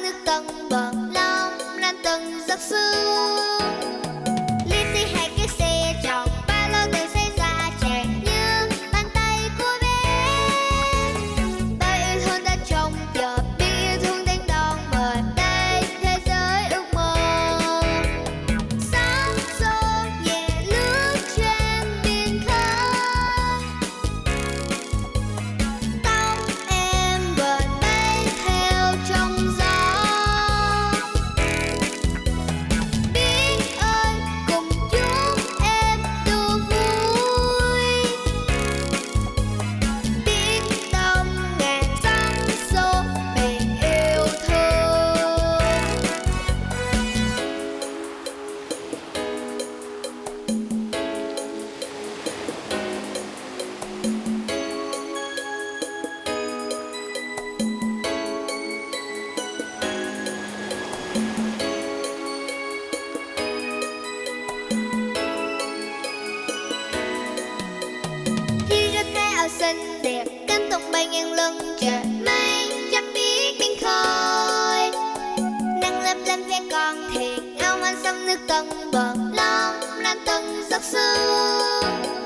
nước tầng bờ long lan tầng giấc sương. Li ti hai chiếc xe chọc ba lô từ xe ra trẻ như bàn tay của bé. Bao yêu thương đã trông chờ, biết yêu thương đang đón mời đây thế giới ước mơ. Sóng xô nhẹ lướt trên biển khơi, tóc em vờn bay theo trong gió. Biết ơi cùng chúc em được vui, biết tâm ngàn sóng xô biển yêu thương. Khi ra tay áo xinh đẹp, cánh tùng bay ngang lưng trời mây, chẳng biết biển khơi. Nắng lấp lánh ve con thiệt, áo anh sông nước tầng bờ long lan tầng giấc sương.